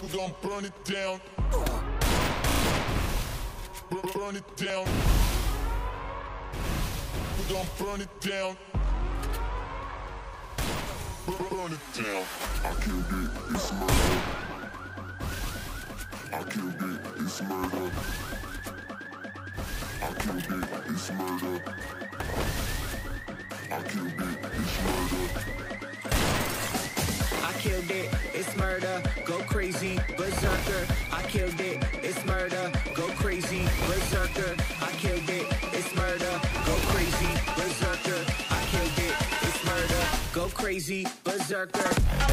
We're gonna burn it down. Burn it down. We're gonna burn it down. Burn it down. I killed it, it's murder. I killed it, it's murder. I killed it, it's murder. I killed it, it's murder. I killed it, it's murder, go crazy, berserker. I killed it, it's murder, go crazy, berserker. I killed it, it's murder, go crazy, berserker. I killed it, it's murder, go crazy, berserker.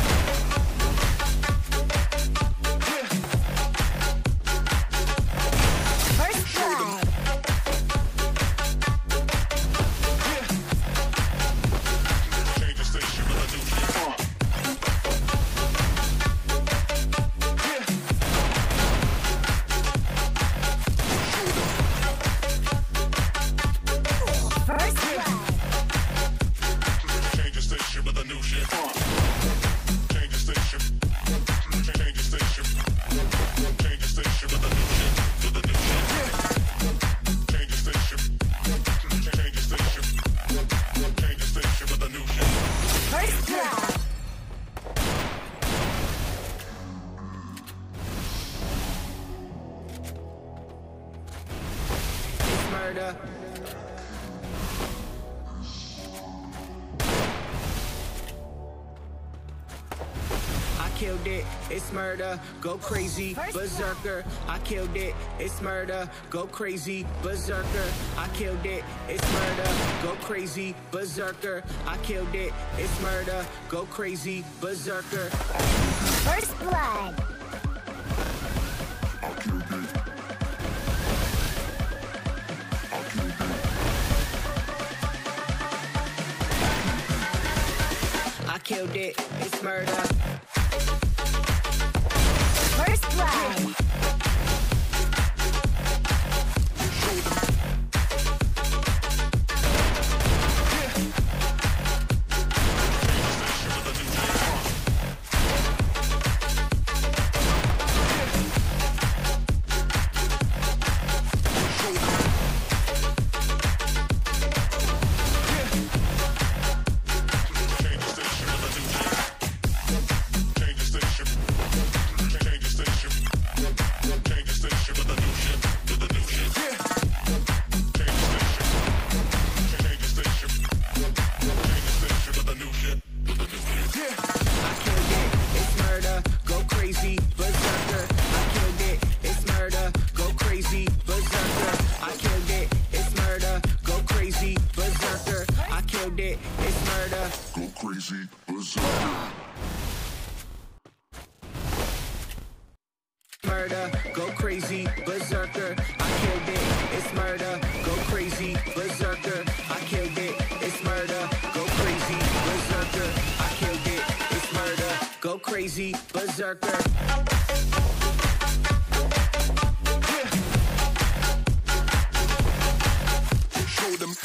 I killed it, it's murder, go crazy, berserker. I killed it, it's murder, go crazy, berserker. I killed it, it's murder, go crazy, berserker. I killed it, it's murder, go crazy, berserker. First blood. I killed it, it's murder. First blood. Crazy berserker. Murder, go crazy, berserker. I killed it, it's murder, go crazy, berserker. I killed it, it's murder, go crazy, berserker. I killed it, it's murder, go crazy, berserker. Show them.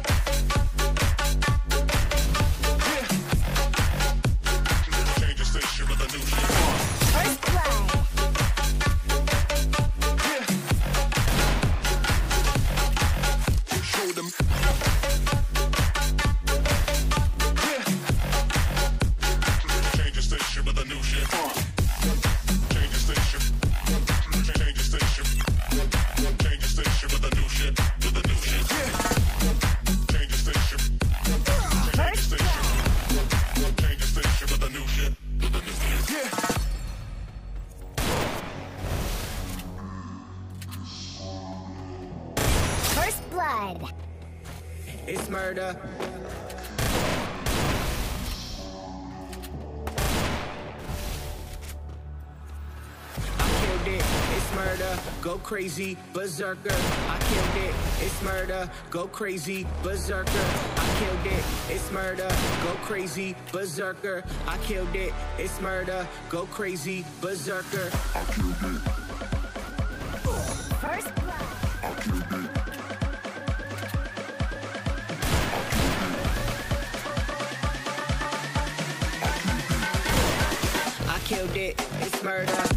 Blood. It's murder. I killed it, it's murder, go crazy, berserker. I killed it, it's murder, go crazy, berserker. I killed it, it's murder, go crazy, berserker. I killed it, it's murder, go crazy, berserker. I killed it. First blood. I killed it. Killed it, it's murder.